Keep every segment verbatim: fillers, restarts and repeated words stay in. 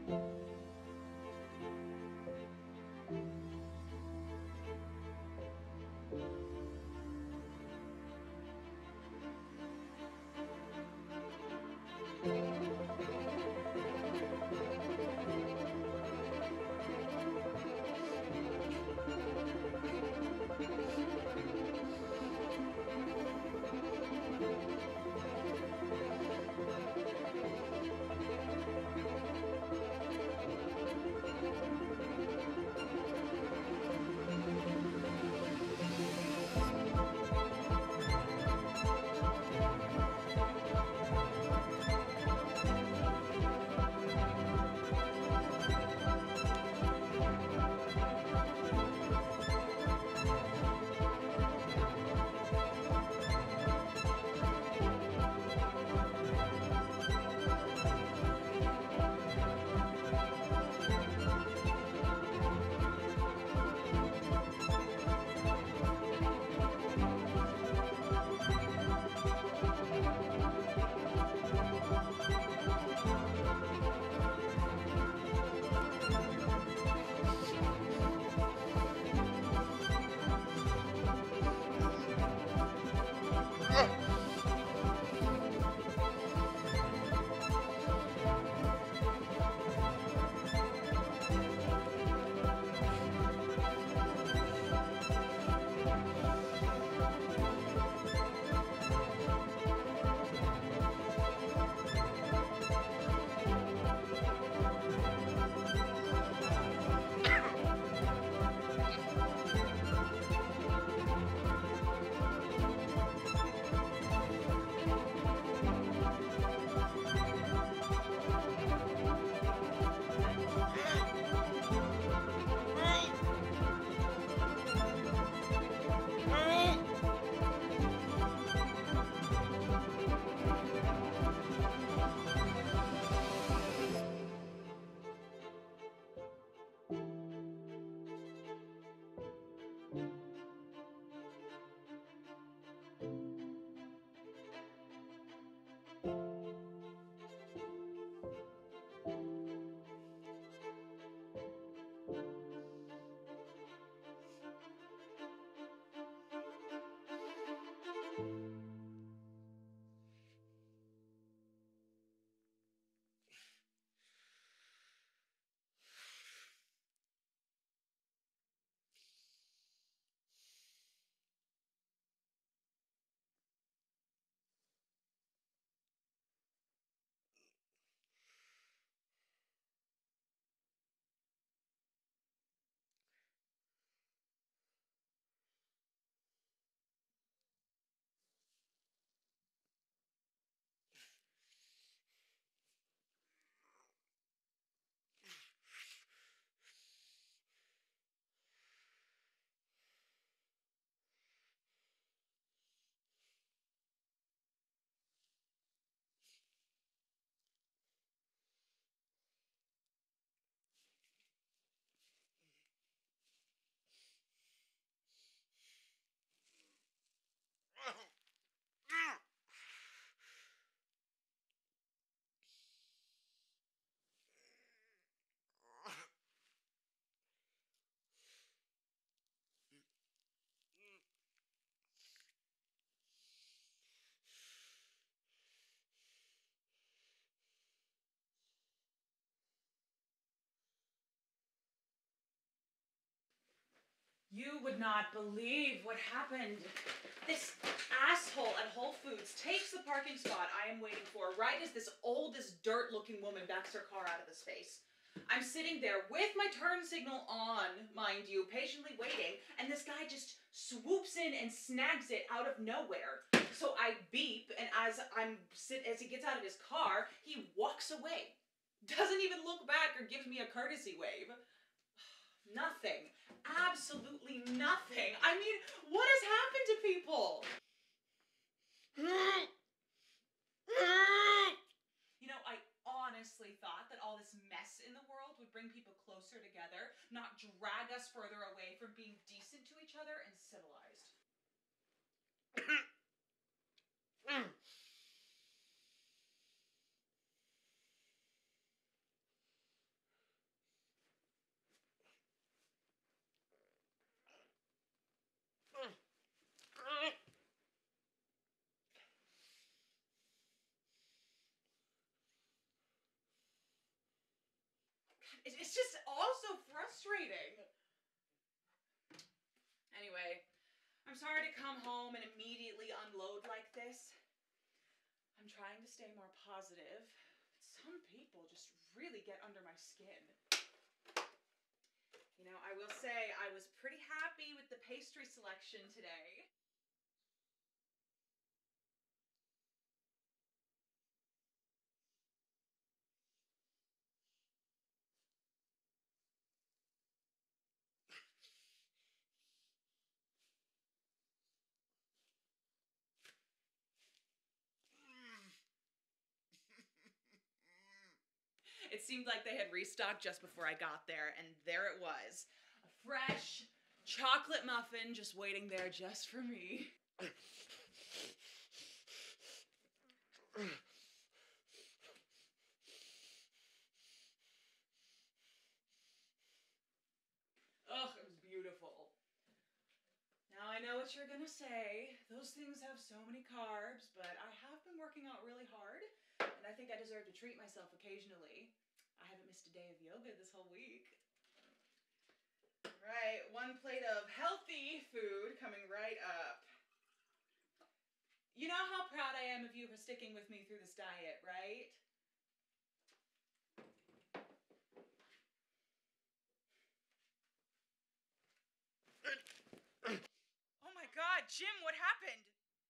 You would not believe what happened. This asshole at Whole Foods takes the parking spot I am waiting for right as this old, this dirt-looking woman backs her car out of the space. I'm sitting there with my turn signal on, mind you, patiently waiting, and this guy just swoops in and snags it out of nowhere. So I beep, and as I'm sit as he gets out of his car, he walks away. Doesn't even look back or gives me a courtesy wave. Nothing. Absolutely nothing. I mean, what has happened to people? You know, I honestly thought that all this mess in the world would bring people closer together, not drag us further away from being decent to each other and civilized. It's just all so frustrating. Anyway, I'm sorry to come home and immediately unload like this. I'm trying to stay more positive. Some people just really get under my skin. You know, I will say I was pretty happy with the pastry selection today. It seemed like they had restocked just before I got there, and there it was. A fresh chocolate muffin just waiting there just for me. Ugh, it was beautiful. Now I know what you're gonna say. Those things have so many carbs, but I have been working out really hard, and I think I deserve to treat myself occasionally. I haven't missed a day of yoga this whole week. Right, one plate of healthy food coming right up. You know how proud I am of you for sticking with me through this diet, right? Oh my God, Jim, what happened?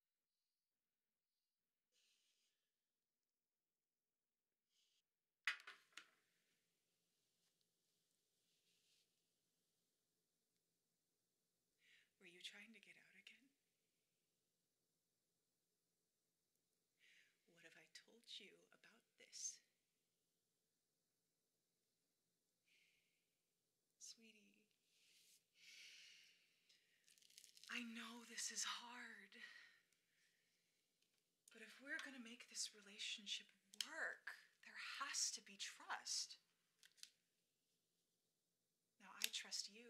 Were you trying to get out again? What have I told you about this? Sweetie, I know this is hard, but if we're gonna make this relationship work, there has to be trust. Now, I trust you.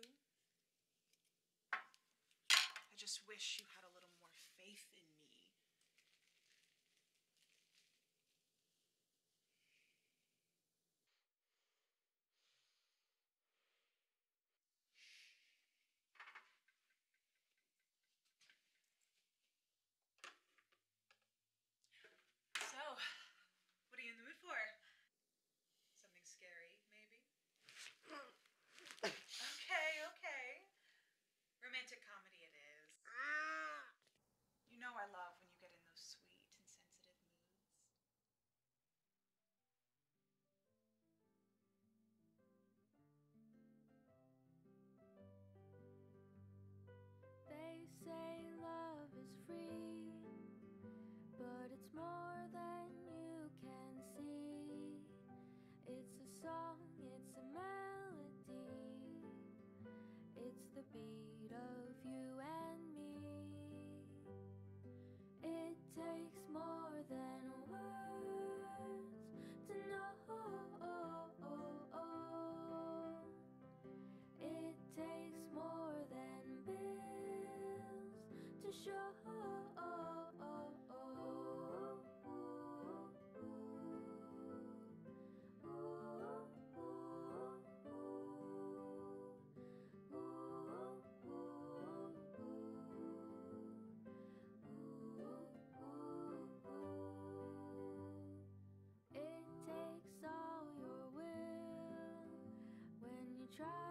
I just wish you had a little more faith in me. So, what are you in the mood for? Something scary, maybe? Okay, okay. Romantic comedy it is. You know I love when you get in those sweet and sensitive moods. They say love is free, but it's more than you can see. It's a song, it's a melody, it's the beat of you and me. It takes more than words to know. It takes more than bills to show. It takes all your will when you try